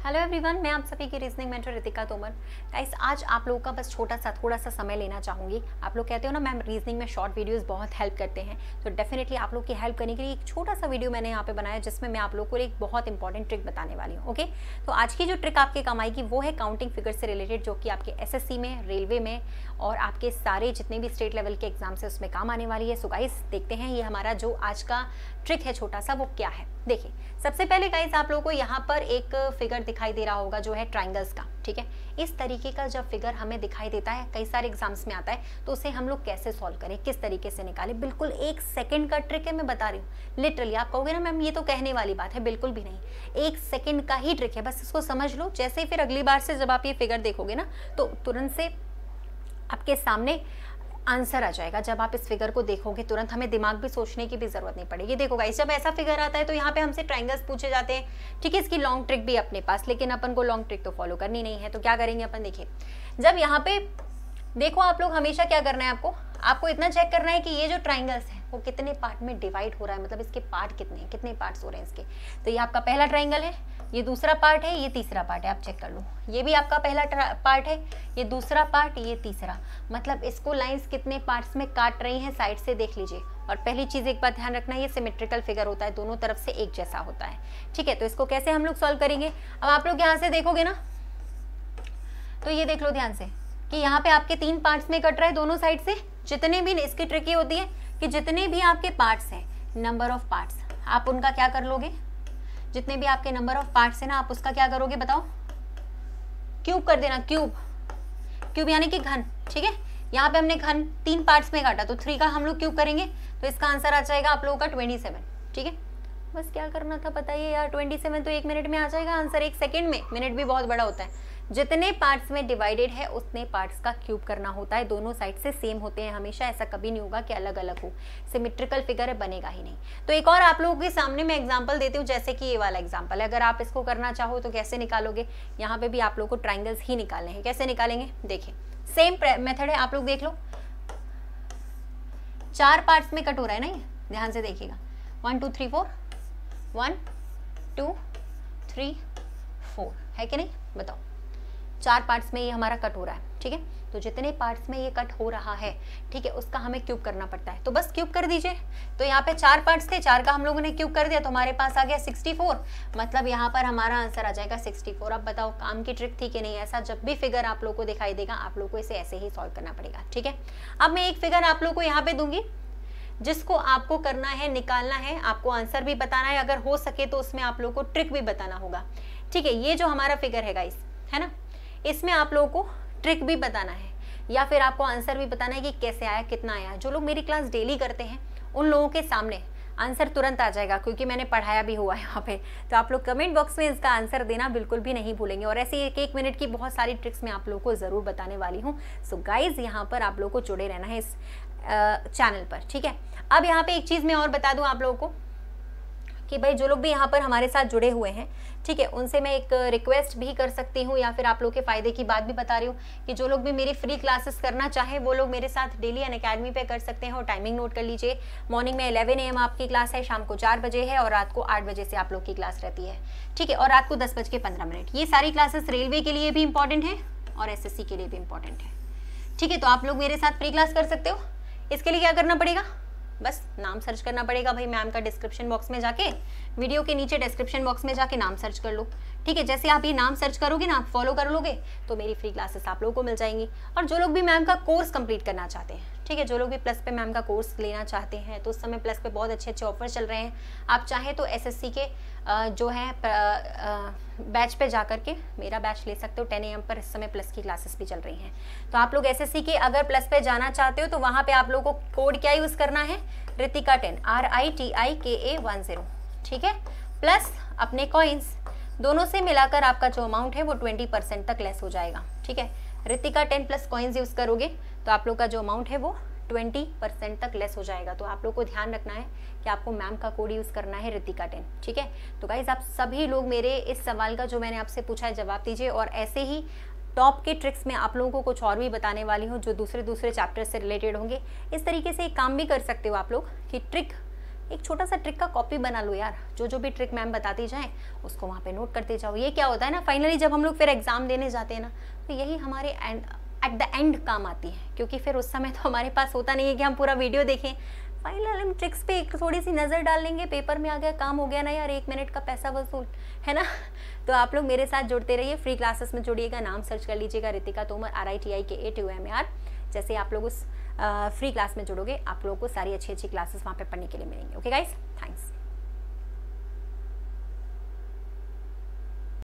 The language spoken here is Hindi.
हेलो एवरीवन, मैं आप सभी की reasoning mentor Ritika Tomar. Guys, आज आप लोगों का बस थोड़ा सा समय लेना चाहूँगी। आप लोग कहते हो ना मैम रीजनिंग में शॉर्ट वीडियोस बहुत हेल्प करते हैं, तो डेफिनेटली आप लोग की हेल्प करने के लिए एक छोटा सा वीडियो मैंने यहाँ पे बनाया जिसमें मैं आप लोग को एक बहुत इंपॉर्टेंट ट्रिक बताने वाली हूँ। ओके, तो आज की जो ट्रिक आपके काम आएगी वो है काउंटिंग फिगर से रिलेटेड, जो कि आपके SSC में, रेलवे में और आपके सारे जितने भी स्टेट लेवल के एग्जाम्स है उसमें काम आने वाली है। सो गाइस, देखते हैं ये हमारा जो आज का ट्रिक है छोटा सा वो क्या है। देखिए, सबसे पहले गाइस आप लोगों को यहाँ पर एक फिगर दिखाई दे रहा होगा जो है ट्राइंगल्स का। ठीक है, इस तरीके का जब फिगर हमें दिखाई देता है, कई सारे एग्जाम्स में आता है, तो उसे हम लोग कैसे सॉल्व करें, किस तरीके से निकालें। बिल्कुल 1 सेकंड का ट्रिक है, मैं बता रही हूँ। लिटरली आप कहोगे ना मैम ये तो कहने वाली बात है, बिल्कुल भी नहीं। 1 सेकंड का ही ट्रिक है, बस इसको समझ लो। जैसे फिर अगली बार से जब आप ये फिगर देखोगे ना तो तुरंत से आपके सामने आंसर आ जाएगा। जब आप इस फिगर को देखोगे तुरंत हमें दिमाग भी सोचने की भी जरूरत नहीं पड़ेगी। देखो गाइस, जब ऐसा फिगर आता है तो यहाँ पे हमसे ट्रायंगल्स पूछे जाते हैं। ठीक है, इसकी लॉन्ग ट्रिक भी अपने पास, लेकिन अपन को लॉन्ग ट्रिक तो फॉलो करनी नहीं है। तो क्या करेंगे अपन, देखिए जब यहाँ पे देखो आप लोग हमेशा क्या करना है, आपको इतना चेक करना है कि ये जो ट्राइंगल्स है वो कितने पार्ट में डिवाइड हो रहा है, मतलब इसके पार्ट कितने हैं, कितने पार्ट्स हो रहे हैं इसके। तो ये आपका पहला ट्राइंगल है, ये दूसरा पार्ट है, ये तीसरा पार्ट है। आप चेक कर लो, ये भी आपका पहला पार्ट है, ये दूसरा पार्ट, ये तीसरा। मतलब इसको लाइंस कितने पार्ट्स में काट रही हैं, साइड से देख लीजिए। और पहली चीज एक बात ध्यान रखना, ये सिमेट्रिकल फिगर होता है, दोनों तरफ से एक जैसा होता है। ठीक है, तो इसको कैसे हम लोग सॉल्व करेंगे। अब आप लोग यहाँ से देखोगे ना तो ये देख लो ध्यान से कि यहाँ पे आपके 3 पार्ट्स में कट रहा है दोनों साइड से। जितने भी, इसकी ट्रिक ये होती है कि जितने भी आपके पार्ट्स हैं, नंबर ऑफ पार्ट्स, आप उनका क्या कर लोगे, जितने भी आपके नंबर ऑफ पार्ट्स है ना, आप उसका क्या करोगे बताओ, क्यूब कर देना। क्यूब यानी कि घन। ठीक है, यहाँ पे हमने घन 3 पार्ट्स में काटा तो 3 का हम लोग क्यूब करेंगे तो इसका आंसर आ जाएगा आप लोगों का 27। ठीक है, बस क्या करना था बताइए यार, 27 तो 1 मिनट में आ जाएगा आंसर, 1 सेकेंड में। मिनट भी बहुत बड़ा होता है। जितने पार्ट्स में डिवाइडेड है उतने पार्ट्स का क्यूब करना होता है। दोनों साइड से सेम होते हैं हमेशा, ऐसा कभी नहीं होगा कि अलग अलग हो। सिमेट्रिकल फिगर है, बनेगा ही नहीं। तो एक और आप लोगों के सामने मैं एग्जांपल देती हूँ, जैसे कि ये वाला एग्जांपल है। अगर आप इसको करना चाहो तो कैसे निकालोगे, यहाँ पे भी आप लोगों को ट्राइंगल्स ही निकालने हैं। कैसे निकालेंगे, देखिए सेम मेथड है, आप लोग देख लो। 4 पार्ट्स में कट हो रहा है ना, ये ध्यान से देखिएगा। 1 2 3 4, 1 2 3 4 है कि नहीं, बताओ। 4 पार्ट्स में ये हमारा कट हो रहा है। ठीक है, तो जितने पार्ट्स में ये कट हो रहा है, ठीक है, उसका हमें क्यूब करना पड़ता है। तो बस क्यूब कर दीजिए। तो यहाँ पे 4 पार्ट्स थे, 4 का हम लोगों ने क्यूब कर दिया तो हमारे पास आ गया 64। मतलब यहाँ पर हमारा आंसर आ जाएगा 64। अब बताओ काम की ट्रिक थी कि नहीं। ऐसा जब भी फिगर आप लोग को दिखाई देगा आप लोग को इसे ऐसे ही सॉल्व करना पड़ेगा। ठीक है, अब मैं एक फिगर आप लोग को यहाँ पे दूंगी जिसको आपको करना है, निकालना है, आपको आंसर भी बताना है। अगर हो सके तो उसमें आप लोग को ट्रिक भी बताना होगा। ठीक है, ये जो हमारा फिगर है गाइस, है ना, इसमें आप लोगों को ट्रिक भी बताना है या फिर आपको आंसर भी बताना है कि कैसे आया, कितना आया। जो लोग मेरी क्लास डेली करते हैं उन लोगों के सामने आंसर तुरंत आ जाएगा, क्योंकि मैंने पढ़ाया भी हुआ है यहाँ पे। तो आप लोग कमेंट बॉक्स में इसका आंसर देना बिल्कुल भी नहीं भूलेंगे। और ऐसे 1 मिनट की बहुत सारी ट्रिक्स मैं आप लोगों को ज़रूर बताने वाली हूँ। सो गाइज, यहाँ पर आप लोगों को जुड़े रहना है इस चैनल पर। ठीक है, अब यहाँ पे एक चीज़ मैं और बता दूँ आप लोगों को कि भाई जो लोग भी यहाँ पर हमारे साथ जुड़े हुए हैं, ठीक है, उनसे मैं एक रिक्वेस्ट भी कर सकती हूँ या फिर आप लोग के फ़ायदे की बात भी बता रही हूँ कि जो लोग भी मेरी फ्री क्लासेस करना चाहें वो लोग मेरे साथ डेली अनअकैडमी पे कर सकते हैं। और टाइमिंग नोट कर लीजिए, मॉर्निंग में 11 AM आपकी क्लास है, शाम को 4 बजे है और रात को 8 बजे से आप लोग की क्लास रहती है। ठीक है, और रात को 10:15। ये सारी क्लासेस रेलवे के लिए भी इंपॉर्टेंट है और SSC के लिए भी इंपॉर्टेंट है। ठीक है, तो आप लोग मेरे साथ फ्री क्लास कर सकते हो। इसके लिए क्या करना पड़ेगा, बस नाम सर्च करना पड़ेगा भाई मैम का। डिस्क्रिप्शन बॉक्स में जाके, वीडियो के नीचे डिस्क्रिप्शन बॉक्स में जाके नाम सर्च कर लो। ठीक है, जैसे आप ये नाम सर्च करोगे ना, फॉलो कर लोगे तो मेरी फ्री क्लासेस आप लोगों को मिल जाएंगी। और जो लोग भी मैम का कोर्स कंप्लीट करना चाहते हैं, ठीक है, जो लोग भी प्लस पे मैम का कोर्स लेना चाहते हैं, तो उस समय प्लस पे बहुत अच्छे ऑफर चल रहे हैं। आप चाहे तो SSC के जो है बैच पे जा करके मेरा बैच ले सकते हो। 10 AM पर इस समय प्लस की क्लासेस भी चल रही हैं। तो आप लोग SSC के अगर प्लस पे जाना चाहते हो तो वहाँ पे आप लोगों को कोड क्या यूज़ करना है, रितिका 10 RITIKA10। ठीक है, प्लस अपने कॉइन्स, दोनों से मिलाकर आपका जो अमाउंट है वो 20% तक लेस हो जाएगा। ठीक है, रितिका 10 प्लस कॉइन्स यूज़ करोगे तो आप लोग का जो अमाउंट है वो 20% तक लेस हो जाएगा। तो आप लोग को ध्यान रखना है कि आपको मैम का कोड यूज़ करना है रितिका 10। ठीक है, तो गाइज आप सभी लोग मेरे इस सवाल का जो मैंने आपसे पूछा है जवाब दीजिए। और ऐसे ही टॉप के ट्रिक्स में आप लोगों को कुछ और भी बताने वाली हूँ जो दूसरे चैप्टर से रिलेटेड होंगे। इस तरीके से एक काम भी कर सकते हो आप लोग कि ट्रिक एक छोटा सा ट्रिक का कॉपी बना लो यार, जो भी ट्रिक मैम बताती जाए उसको वहाँ पे नोट करते जाओ। ये क्या होता है ना, फाइनली जब हम लोग फिर एग्जाम देने जाते हैं ना, तो यही हमारे एट द एंड काम आती है, क्योंकि फिर उस समय तो हमारे पास होता नहीं है कि हम पूरा वीडियो देखें। फाइनल हम ट्रिक्स पे एक थोड़ी सी नज़र डाल लेंगे, पेपर में आ गया, काम हो गया ना यार, 1 मिनट का पैसा वसूल, है ना। तो आप लोग मेरे साथ जुड़ते रहिए, फ्री क्लासेस में जुड़िएगा, नाम सर्च कर लीजिएगा रितिका तोमर, RITIKA जैसे आप लोग उस फ्री क्लास में जुड़ोगे, आप लोगों को सारी अच्छी क्लासेस वहाँ पे पढ़ने के लिए मिलेंगे। Okay guys, thanks.